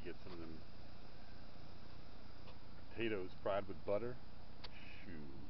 get some of them potatoes fried with butter. Shoot.